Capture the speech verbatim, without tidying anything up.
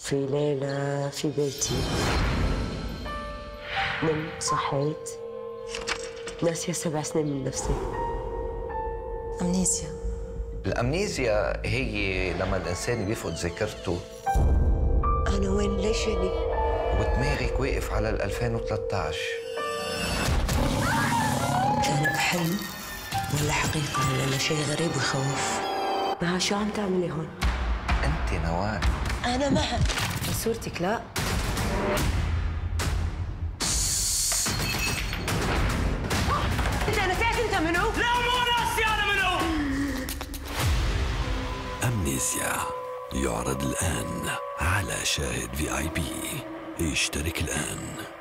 في ليلة في بيتي نمت صحيت ناسية سبع سنين من نفسي. أمنيزيا. الأمنيزيا هي لما الإنسان بيفقد ذاكرته. أنا وين ليش يعني؟ ودماغك واقف على ال ألفين وثلاثة عشر. كان بحلم ولا حقيقة ولا شيء غريب ويخوف؟ ما شو عم تعملي هون؟ أنت نوال. أنا معك. صورتك لا. أنت نسيت أنت منو؟ لا مو ناسي أنا منو. أمنيزيا يعرض الآن على شاهد في آي بي. اشترك الآن.